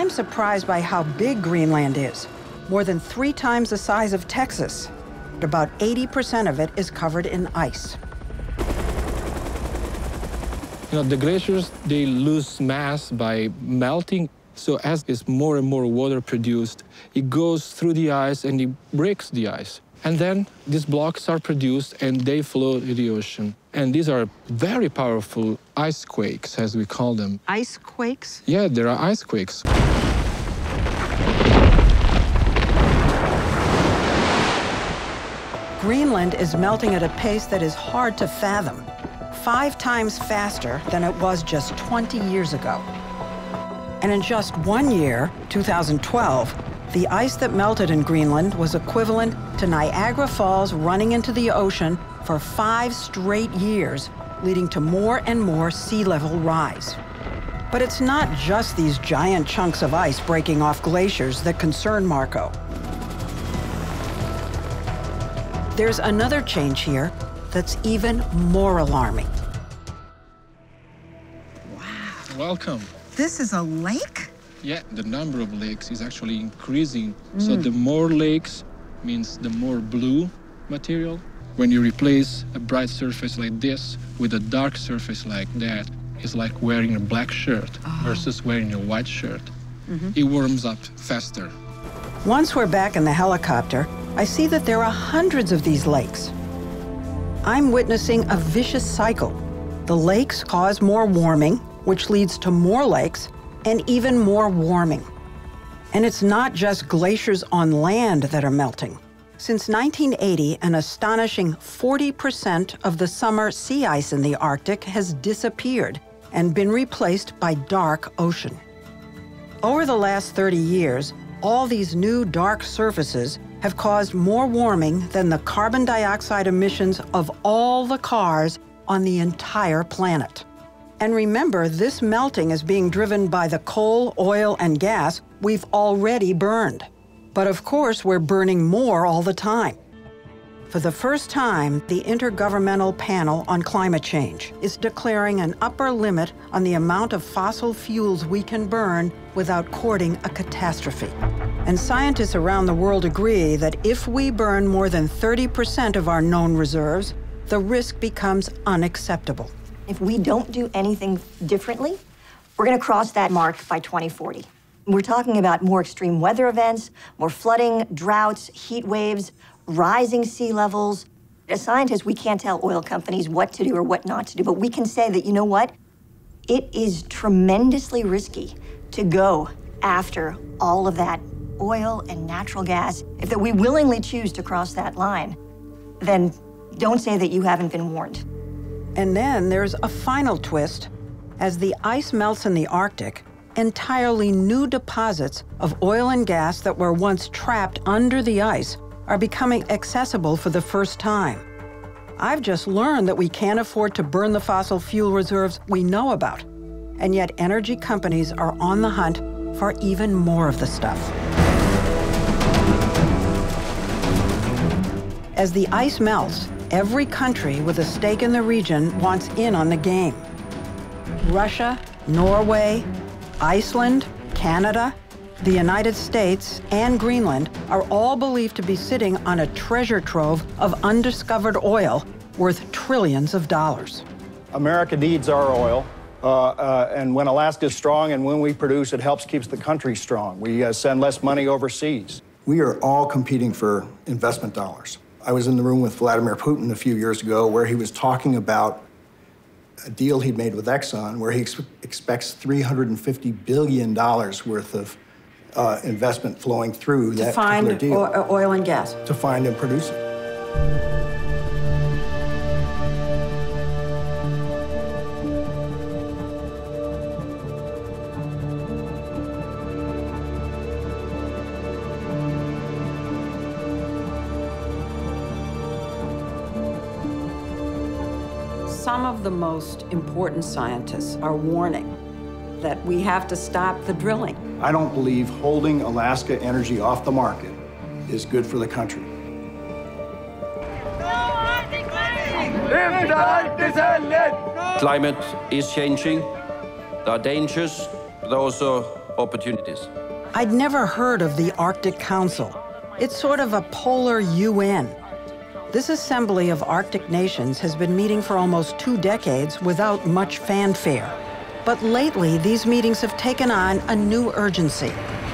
I'm surprised by how big Greenland is. More than 3 times the size of Texas. About 80% of it is covered in ice. You know, the glaciers, they lose mass by melting. So as is more and more water produced, it goes through the ice and it breaks the ice. And then these blocks are produced and they flow to the ocean. And these are very powerful ice quakes, as we call them. Ice quakes? Yeah, there are ice quakes. Greenland is melting at a pace that is hard to fathom, 5 times faster than it was just 20 years ago. And in just 1 year, 2012, the ice that melted in Greenland was equivalent to Niagara Falls running into the ocean for 5 straight years, leading to more and more sea level rise. But it's not just these giant chunks of ice breaking off glaciers that concern Marco. There's another change here that's even more alarming. Wow. Welcome. This is a lake? Yeah, the number of lakes is actually increasing. So the more lakes means the more blue material. When you replace a bright surface like this with a dark surface like that, it's like wearing a black shirt versus wearing a white shirt. It warms up faster. Once we're back in the helicopter, I see that there are hundreds of these lakes. I'm witnessing a vicious cycle. The lakes cause more warming, which leads to more lakes and even more warming. And it's not just glaciers on land that are melting. Since 1980, an astonishing 40% of the summer sea ice in the Arctic has disappeared and been replaced by dark ocean. Over the last 30 years, all these new dark surfaces have caused more warming than the carbon dioxide emissions of all the cars on the entire planet. And remember, this melting is being driven by the coal, oil, and gas we've already burned. But of course, we're burning more all the time. For the first time, the Intergovernmental Panel on Climate Change is declaring an upper limit on the amount of fossil fuels we can burn without courting a catastrophe. And scientists around the world agree that if we burn more than 30% of our known reserves, the risk becomes unacceptable. If we don't do anything differently, we're going to cross that mark by 2040. We're talking about more extreme weather events, more flooding, droughts, heat waves, rising sea levels. As scientists, we can't tell oil companies what to do or what not to do, but we can say that, you know what? It is tremendously risky to go after all of that oil and natural gas. If that we willingly choose to cross that line, then don't say that you haven't been warned. And then there's a final twist. As the ice melts in the Arctic, entirely new deposits of oil and gas that were once trapped under the ice are becoming accessible for the first time. I've just learned that we can't afford to burn the fossil fuel reserves we know about. And yet energy companies are on the hunt for even more of the stuff. As the ice melts, every country with a stake in the region wants in on the game. Russia, Norway, Iceland, Canada, the United States, and Greenland are all believed to be sitting on a treasure trove of undiscovered oil worth trillions of dollars. America needs our oil, and when Alaska's strong and when we produce, it helps keeps the country strong. We send less money overseas. We are all competing for investment dollars. I was in the room with Vladimir Putin a few years ago where he was talking about a deal he'd made with EXXON where he expects $350 billion worth of investment flowing through that particular deal. To find oil and gas. To find and produce it. Some of the most important scientists are warning that we have to stop the drilling. I don't believe holding Alaska energy off the market is good for the country. Climate is changing. There are dangers, but also opportunities. I'd never heard of the Arctic Council. It's sort of a polar UN. This assembly of Arctic nations has been meeting for almost 2 decades without much fanfare. But lately, these meetings have taken on a new urgency.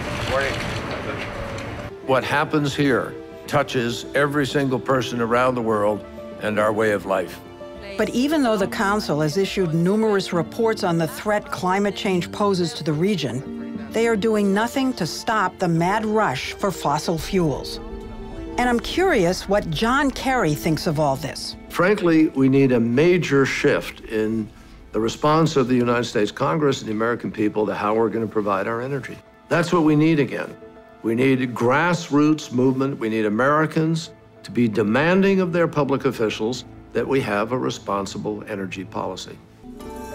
What happens here touches every single person around the world and our way of life. But even though the Council has issued numerous reports on the threat climate change poses to the region, they are doing nothing to stop the mad rush for fossil fuels. And I'm curious what John Kerry thinks of all this. Frankly, we need a major shift in the response of the United States Congress and the American people to how we're going to provide our energy. That's what we need again. We need a grassroots movement. We need Americans to be demanding of their public officials that we have a responsible energy policy.